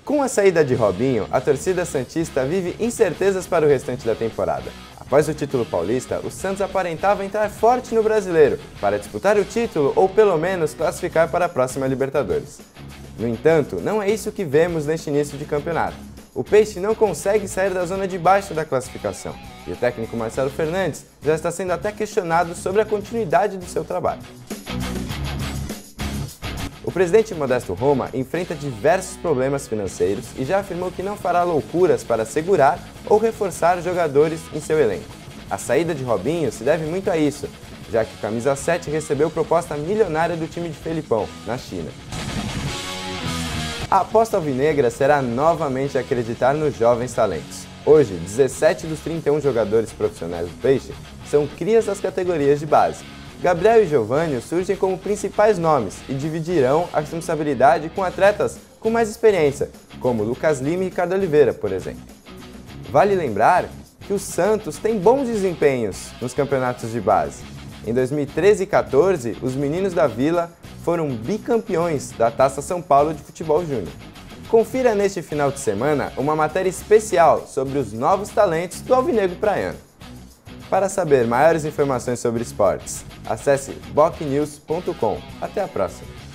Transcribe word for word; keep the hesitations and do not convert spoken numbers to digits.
Com a saída de Robinho, a torcida santista vive incertezas para o restante da temporada. Após o título paulista, o Santos aparentava entrar forte no Brasileiro, para disputar o título ou pelo menos classificar para a próxima Libertadores. No entanto, não é isso que vemos neste início de campeonato. O Peixe não consegue sair da zona de baixo da classificação, e o técnico Marcelo Fernandes já está sendo até questionado sobre a continuidade do seu trabalho. O presidente Modesto Roma enfrenta diversos problemas financeiros e já afirmou que não fará loucuras para segurar ou reforçar jogadores em seu elenco. A saída de Robinho se deve muito a isso, já que o camisa sete recebeu proposta milionária do time de Felipão, na China. A aposta alvinegra será novamente acreditar nos jovens talentos. Hoje, dezessete dos trinta e um jogadores profissionais do Peixe são crias das categorias de base. Gabriel e Giovânio surgem como principais nomes e dividirão a responsabilidade com atletas com mais experiência, como Lucas Lima e Ricardo Oliveira, por exemplo. Vale lembrar que o Santos tem bons desempenhos nos campeonatos de base. Em dois mil e treze e dois mil e quatorze, os meninos da Vila foram bicampeões da Taça São Paulo de Futebol Júnior. Confira neste final de semana uma matéria especial sobre os novos talentos do Alvinegro Praiano. Para saber maiores informações sobre esportes, acesse boc news ponto com. Até a próxima!